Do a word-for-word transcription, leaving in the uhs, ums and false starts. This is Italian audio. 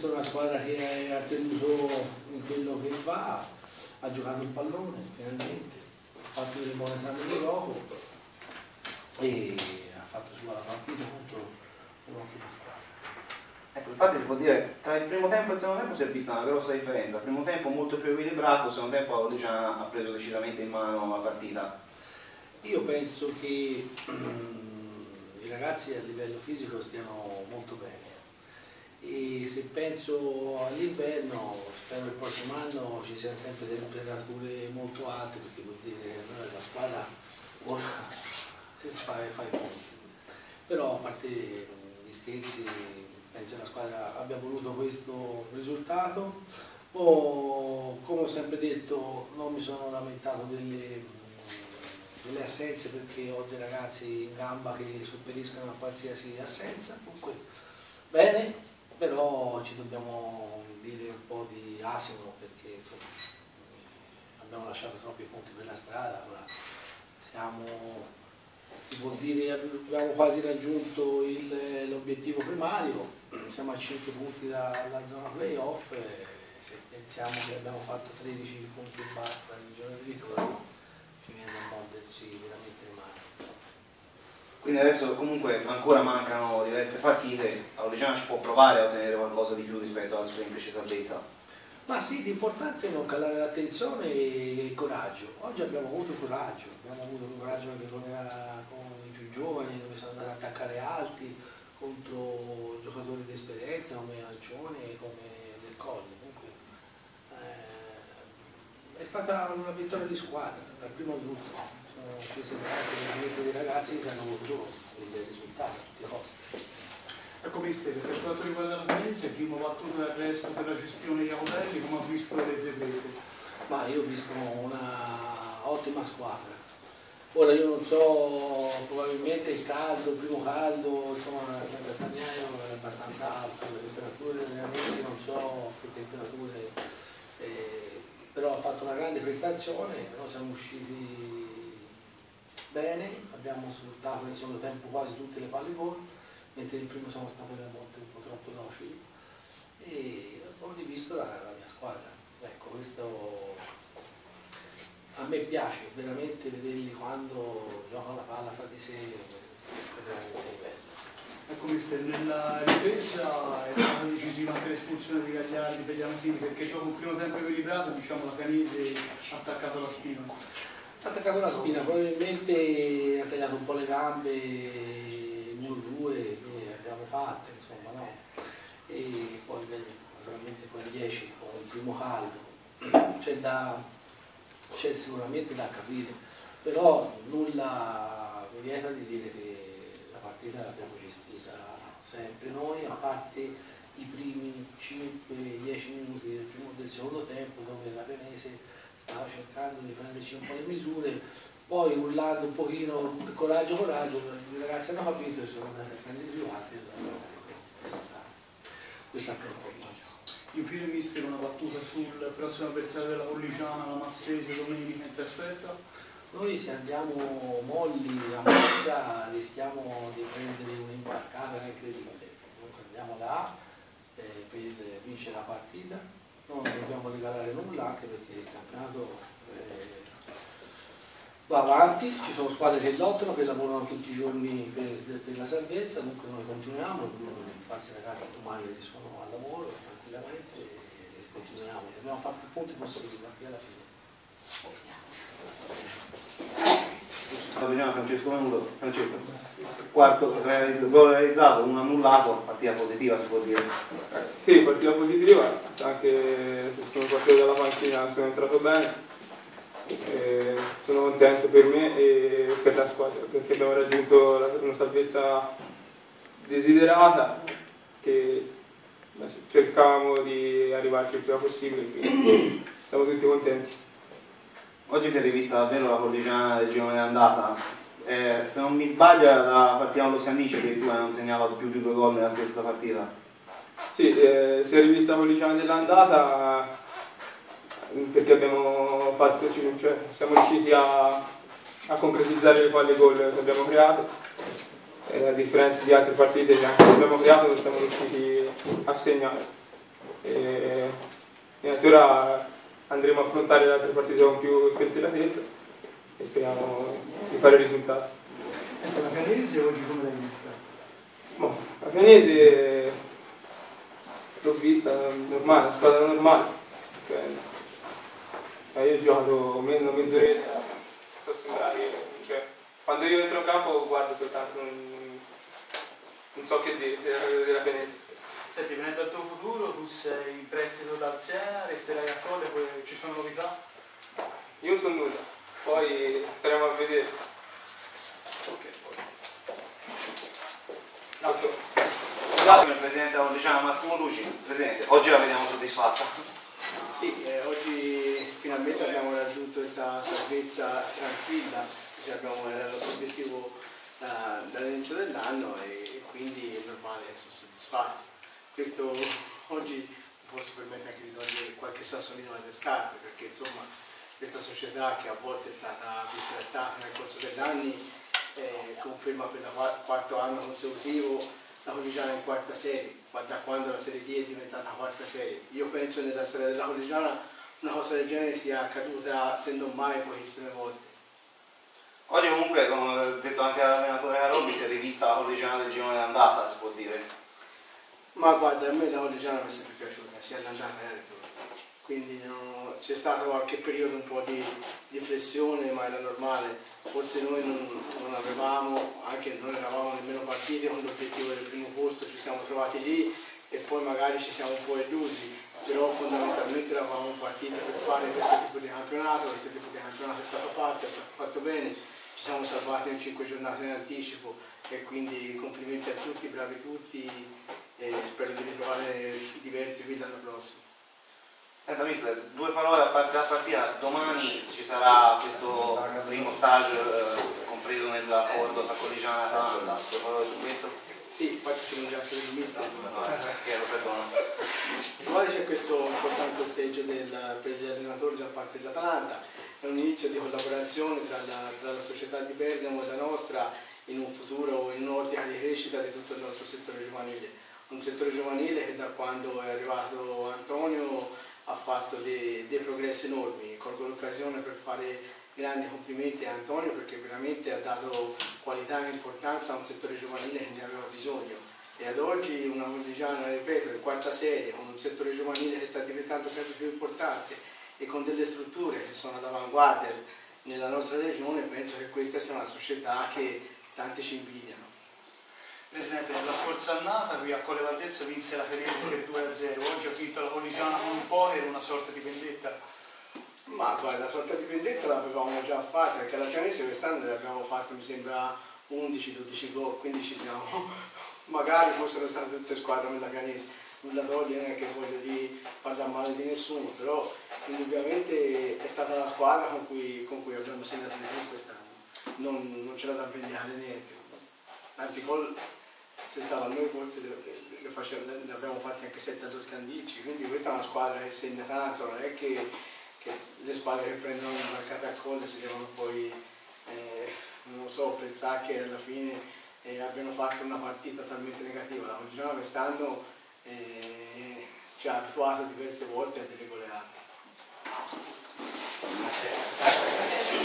visto una squadra che ha tenuto in quello che fa, ha giocato il pallone finalmente, ha fatto delle buone trame di gioco e ha fatto su la partita contro un'ottima squadra. Ecco, infatti si può dire, tra il primo tempo e il secondo tempo si è vista una grossa differenza. Il primo tempo molto più equilibrato, il secondo tempo Aureliano ha preso decisamente in mano la partita. Io penso che um, i ragazzi a livello fisico stiano molto bene e se penso all'inverno, spero il prossimo anno ci siano sempre delle temperature molto alte, perché vuol dire che la squadra ora fa, fa i punti. Però a parte gli scherzi, penso che la squadra abbia voluto questo risultato. O, come ho sempre detto, non mi sono lamentato delle, delle assenze, perché ho dei ragazzi in gamba che sopperiscono a qualsiasi assenza. Comunque bene, però ci dobbiamo dire un po' di asino, perché insomma, abbiamo lasciato troppi punti per la strada. Ora siamo, si può dire, abbiamo quasi raggiunto l'obiettivo primario, siamo a cinque punti dalla zona playoff. Se pensiamo che abbiamo fatto tredici punti e basta nel giorno di ritorno, ci viene a morderci veramente le mani. Quindi adesso comunque ancora mancano diverse partite, Aureliano ci può provare a ottenere qualcosa di più rispetto alla semplice salvezza? Ma sì, l'importante è non calare l'attenzione e il coraggio. Oggi abbiamo avuto coraggio, abbiamo avuto il coraggio anche con, con i più giovani, dove sono andati ad attaccare alti contro giocatori di esperienza come Alcione e come Del Colle. È stata una vittoria di squadra, dal primo all'ultimo. Sono scesi anche dei ragazzi che hanno voluto il risultato a tutti i costi. Ecco mister, per quanto riguarda la Venezia, il primo battuto del resto per la gestione di Audelli, come ha visto le zebrette? Ma io ho visto una ottima squadra. Ora io non so, probabilmente il caldo, il primo caldo, insomma San Castagnaio è abbastanza alto, le temperature veramente non so che temperature. Eh, però ha fatto una grande prestazione, noi siamo usciti bene, abbiamo sfruttato nel secondo tempo quasi tutte le palle gol, mentre il primo siamo stati a volte un po' troppo docili e ho rivisto la, la mia squadra. Ecco, questo a me piace veramente vederli quando giocano la palla fra di sé, è veramente bello. Ecco mister, nella ripresa è stata decisiva anche l'espulsione di Gagliardi per gli Antini, perché dopo un primo tempo equilibrato, diciamo, la Canese ha attaccato la spina. Ha attaccato la spina, probabilmente ha tagliato un po' le gambe, uno due che abbiamo fatto, insomma, no? E poi naturalmente poi alle dieci con il primo caldo, c'è da c'è sicuramente da capire, però nulla mi vieta di dire che la partita l'abbiamo gestita sempre noi, a parte i primi cinque dieci minuti del, primo, del secondo tempo, dove la Venese stava cercando di prenderci un po' le misure, poi urlando un pochino coraggio coraggio, i ragazzi hanno capito e sono andati a prendere più alti questa, questa performance. Infine mister, una battuta sul prossimo avversario della Pollicciana, la Massese, domenica in trasferta. Noi se andiamo molli a Massa rischiamo di prendere un'imbarcata incredibile. Comunque andiamo là eh, per vincere la partita, non dobbiamo regalare nulla, anche perché il campionato eh, va avanti, ci sono squadre che lottano, che lavorano tutti i giorni per, per la salvezza, dunque noi continuiamo, infatti i ragazzi domani sono al lavoro tranquillamente e continuiamo, dobbiamo fare più punti possibili anche alla fine. Francesco Menuto, Francesco, quarto realizz gol realizzato, un annullato, partita positiva si può dire. Sì, partita positiva, anche se sono partito dalla panchina sono entrato bene, e sono contento per me e per la squadra perché abbiamo raggiunto la, una salvezza desiderata che cercavamo di arrivarci il prima possibile, quindi siamo tutti contenti. Oggi si è rivista davvero la Pollicciana del girone d'andata, eh, se non mi sbaglio la partita con lo Scandicci addirittura non segnava più di due gol nella stessa partita. Sì, eh, si è rivista la Pollicciana dell'andata perché abbiamo fatto, cioè, siamo riusciti a, a concretizzare le palle gol che abbiamo creato, eh, a differenza di altre partite che anche abbiamo creato non siamo riusciti a segnare. E niente, ora andremo a affrontare le altre partite con più spensieratezza e speriamo di fare risultati. Senta, la Canese oggi come l'hai vista? Boh, la Canese l'ho vista normale, una squadra normale. Cioè, io ho giocato meno mezz'oretta, posso sembrare che cioè, quando io entro in campo guardo soltanto, non, non so che dire della, della Canese. Senti, venendo al tuo futuro, tu sei in prestito dal Siena, resterai a Colle, poi ci sono novità? Io non so nulla, poi staremo a vedere. Ok. Grazie. Grazie al Presidente della Collegiana Massimo Luci. Presidente, oggi la vediamo soddisfatta. Sì, eh, oggi finalmente abbiamo raggiunto questa salvezza tranquilla, cioè abbiamo, era il nostro obiettivo eh, dall'inizio dell'anno e, e quindi è normale essere soddisfatti. Questo oggi mi posso permettere anche di togliere qualche sassolino alle scarpe, perché insomma questa società che a volte è stata bistrattata nel corso degli anni eh, conferma per il quarto anno consecutivo la Collegiana in quarta serie, da quando la Serie D è diventata quarta serie. Io penso che nella storia della Collegiana una cosa del genere sia accaduta, se non mai, pochissime volte. Oggi comunque, come ha detto anche l'allenatore Carobbi, si è rivista la Collegiana del girone d'andata, si può dire. Ma guarda, a me la Collegiana mi è sempre piaciuta, sia all'andata che al ritorno. Quindi no, c'è stato qualche periodo un po' di, di flessione, ma era normale. Forse noi non, non avevamo, anche non eravamo nemmeno partiti con l'obiettivo del primo posto, ci siamo trovati lì e poi magari ci siamo un po' illusi, però fondamentalmente eravamo partiti per fare questo tipo di campionato, questo tipo di campionato è stato fatto, è stato fatto bene, ci siamo salvati in cinque giornate in anticipo e quindi complimenti a tutti, bravi tutti e spero di ritrovare diversi qui l'anno prossimo. Senta mister, due parole a parte della partita, domani ci sarà questo primo stage eh, compreso nell'accordo tra Collegiana e Atalanta, due parole su questo? Sì, infatti ci ringrazio del mister. Chiedo perdono. Domani c'è questo importante stage del, per gli allenatori da parte dell'Atalanta, è un inizio di collaborazione tra la, tra la società di Bergamo e la nostra in un futuro, in un'ottica di crescita di tutto il nostro settore giovanile. Un settore giovanile che da quando è arrivato Antonio ha fatto dei, dei progressi enormi. Colgo l'occasione per fare grandi complimenti a Antonio perché veramente ha dato qualità e importanza a un settore giovanile che ne aveva bisogno e ad oggi una Collegiana, ripeto, in quarta serie con un settore giovanile che sta diventando sempre più importante e con delle strutture che sono all'avanguardia nella nostra regione, penso che questa sia una società che tanti ci invidiano. Presidente, la scorsa annata qui a Colle Valdezza vinse la Canese per due a zero, oggi ha vinto la Collegiana con un po', era una sorta di vendetta. Ma guarda, la sorta di vendetta l'avevamo già fatta, perché alla Canese quest'anno ne abbiamo fatto, mi sembra, undici dodici gol, quindi ci siamo, magari fossero state tutte squadre nella Canese, nulla toglie, non è che voglio di parlare male di nessuno, però indubbiamente è stata la squadra con cui, con cui abbiamo segnato di più quest'anno, non, non c'era da vendicare niente, tanti gol. Se stava a noi forse le, le, le, le abbiamo fatte anche sette allo Scandicci, quindi questa è una squadra che segna tanto, non è che, che le squadre che prendono una marcata a Colle si devono poi, eh, non so, pensare che alla fine eh, abbiano fatto una partita talmente negativa. La Collegiana quest'anno eh, ci ha abituato diverse volte a delle goleate.